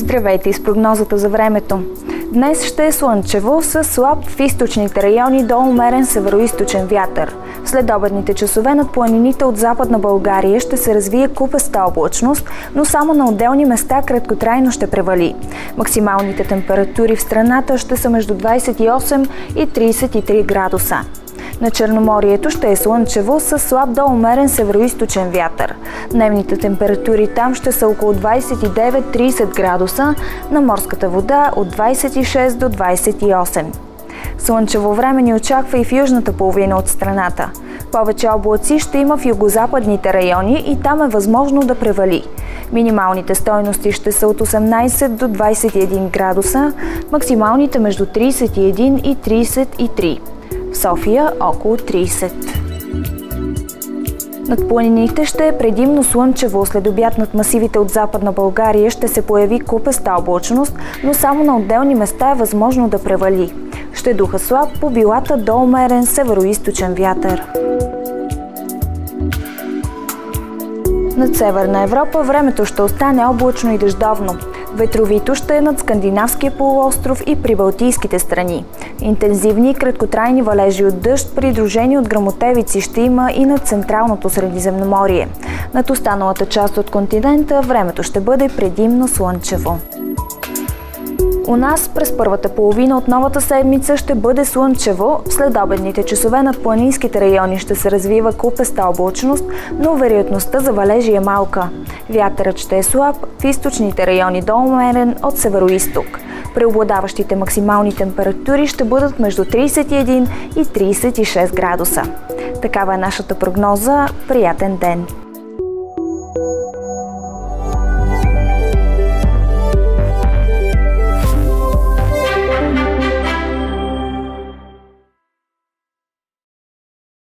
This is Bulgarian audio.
Здравейте с прогнозата за времето. Днес ще е слънчево с слаб в източните райони до умерен североизточен вятър. В следобедните часове над планините от Западна България ще се развие купеста облачност, но само на отделни места краткотрайно ще превали. Максималните температури в страната ще са между 28 и 33 градуса. На Черноморието ще е слънчево с слаб до умерен североизточен вятър. Дневните температури там ще са около 29-30 градуса, на морската вода от 26 до 28. Слънчево време ни очаква и в южната половина от страната. Повече облаци ще има в югозападните райони и там е възможно да превали. Минималните стойности ще са от 18 до 21 градуса, максималните между 31 и 33. В София около 30. Над планините ще е предимно слънчево. След обяд над масивите от Западна България ще се появи купеста облачност, но само на отделни места е възможно да превали. Ще духа слаб по билата до умерен североизточен вятър. Над Северна Европа времето ще остане облачно и дъждовно. Ветровито ще е над Скандинавския полуостров и прибалтийските страни. Интензивни и краткотрайни валежи от дъжд, придружени от гръмотевици, ще има и над Централното Средиземноморие. Над останалата част от континента времето ще бъде предимно слънчево. У нас през първата половина от новата седмица ще бъде слънчево. В следобедните часове над планинските райони ще се развива купеста облачност, но вероятността за валежи е малка. Вятърът ще е слаб в източните райони до умерен от североизток. Преобладаващите максимални температури ще бъдат между 31 и 36 градуса. Такава е нашата прогноза. Приятен ден!